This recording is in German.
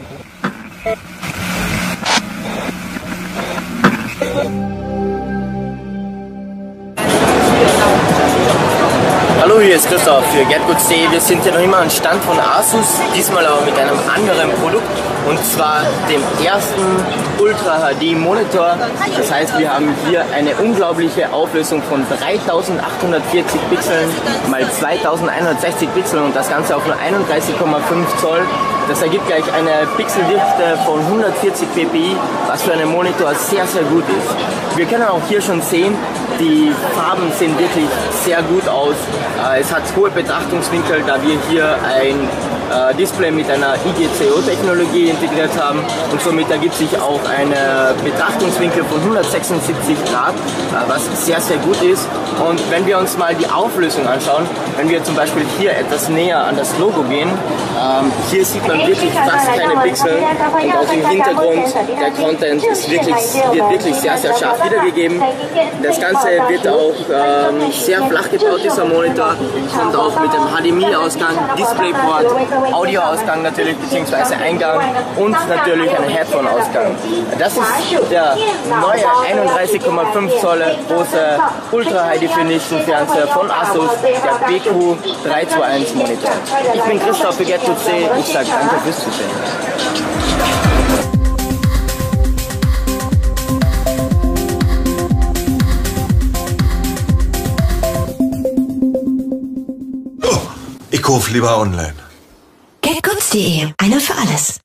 Hallo, hier ist Christoph für GetGoods.de. Wir sind hier noch immer am Stand von Asus, diesmal aber mit einem anderen Produkt, und zwar dem ersten Ultra HD Monitor. Das heißt, wir haben hier eine unglaubliche Auflösung von 3840 Pixeln mal 2160 Pixeln und das Ganze auf nur 31,5 Zoll. Das ergibt gleich eine Pixeldichte von 140 ppi, was für einen Monitor sehr, sehr gut ist. Wir können auch hier schon sehen, die Farben sehen wirklich sehr gut aus. Es hat hohe Betrachtungswinkel, da wir hier ein Display mit einer IGCO-Technologie integriert haben, und somit ergibt sich auch ein Betrachtungswinkel von 176 Grad, was sehr, sehr gut ist. Und wenn wir uns mal die Auflösung anschauen, wenn wir zum Beispiel hier etwas näher an das Logo gehen, hier sieht man wirklich fast keine Pixel, und auch im Hintergrund der Content wird wirklich sehr, sehr scharf wiedergegeben. Das Ganze wird auch sehr flach gebaut, dieser Monitor, kommt auch mit dem HDMI-Ausgang, Displayport, Audioausgang natürlich, beziehungsweise Eingang, und natürlich ein Headphone-Ausgang. Das ist der neue 31,5 Zoll große Ultra High Definition Fernseher von Asus, der BQ321 Monitor. Ich bin Christoph für GetGoods.de. Ich sage danke fürs Zusehen. Ich kaufe lieber online. GetGoods.de, einer für alles.